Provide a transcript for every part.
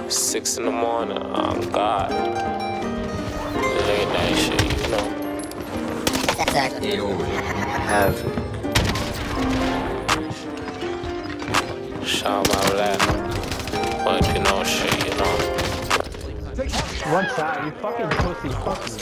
6 in the morning, oh God. Late night shit, you know. Exactly. Have Shout out that. But you know, shit, you know. One shot, you fucking pussy, fuck me.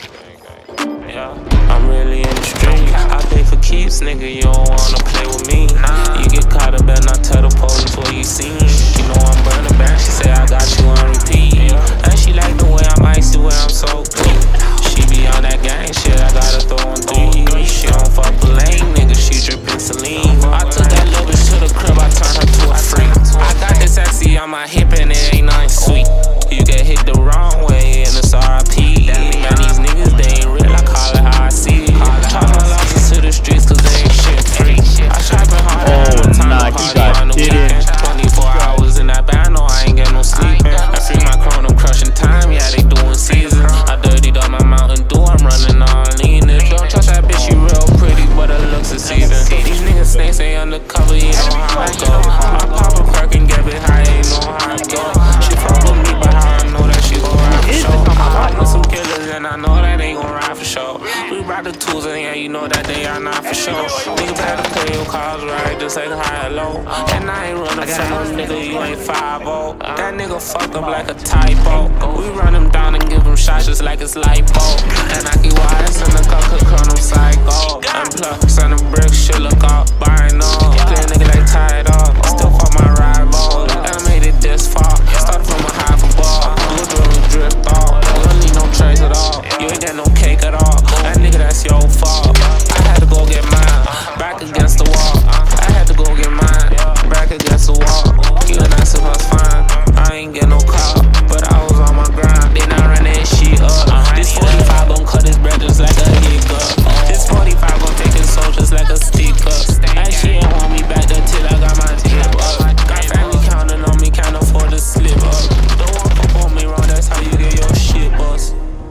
Yeah, I'm really in the street. I pay for keeps, nigga, you don't wanna play with me. You get caught up, better not tell the police what you seen. You know I'm burning back, she say I got you on repeat. And she like the way I'm icy, where I'm so clean. She be on that gang shit, I gotta throw on 3. She don't fuck with lame, nigga, she drippin' saline. I took that little bitch to the crib, I turned her to a freak. I got this sexy on my hip and it ain't nothing sweet. You get hit the wrong way and it's RIP. Man, these niggas, they ain't real, I call it how I see it. Talk my losses to the streets cause they ain't shit free. I shopping hard all the time, party on the weekend. 24 hours in that band, no, I ain't get no sleep. I free my crown, I'm crushing time, yeah, they doing season. I dirtied up my Mountain Dew, I'm running all lean. Don't trust that bitch, she real pretty, but her looks deceiving. These niggas snakes ain't undercover, you know how it go. I pop a perk and get it high, you know how it go. She fuck with me, but how I know that she gon' ride for sure. I know some killers and I know that they gon' ride for sure. We brought the tools and yeah, you know that they are not for sure. Niggas better play your cards right, just like high and low. And I ain't running from no nigga, you ain't 5-0. That nigga fucked up like a typo. We run him down and give him shots just like it's lipo. And I keep wires in the cup, could call him psycho. And plus, on the brick, shit look out, buying all. Play a nigga like tied off, still fuck my rival. And I made it this far, started from a half a ball. Do a drill and drift off, you don't need no trace at all. You ain't got no cake at all, that nigga that's your fault. I had to go get mine, back against the wall. I had to go get mine, back against the wall. You and I was fine, I ain't get no call, but I was on my grind. They not run that shit up. This 45 gon' cut his bread just like a hiccup. This 45 gon' take his soul just like a stick up. That shit ain't want me back there till I got my tip up. Got family counting on me, can't afford to slip up. Don't want to fuck me wrong, that's how you get your shit bust.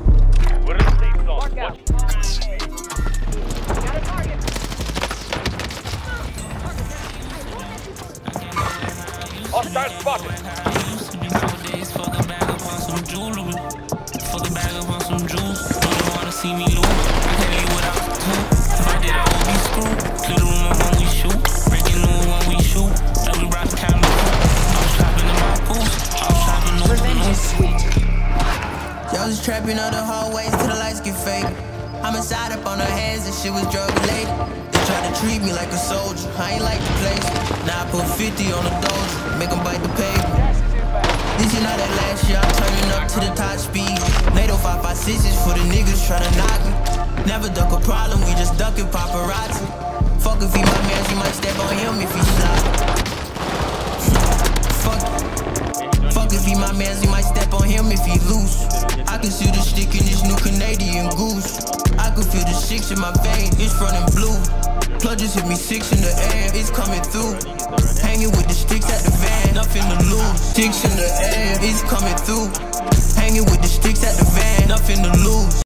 Hostile spotted. Fuck a bag up on some jewelry. Fuck a bag up on some jewels. Don't wanna see me lose. I can't leave without the two. If I did, I would be screwed. Clear the room up when we shoot. Breaking news when we shoot. Like we brought the camera. I was trapping in my boots. I was trapping no Revenge is sweet. Y'all was trapping on the hallways till the lights get fake. Homicide up on her hands and shit was drug related. They try to treat me like a soldier, I ain't like the place. Now I put 50 on the doja, make them bite the paper. This is not that last year, I'm turning up to the top speed. NATO 556s for the niggas tryna knock me. Never duck a problem, we just ducking paparazzi. Fuck if he my man, you might step on him if he slide. Fuck if he my man, you might step on him if he loose. I can see the stick in this new Canadian goose. I can feel the 6 in my vein, it's running blue. Plug just hit me 6 in the air, it's coming through. Hanging with the sticks at the van, nothing to lose. 6 in the air, it's coming through. Hanging with the sticks at the van, nothing to lose.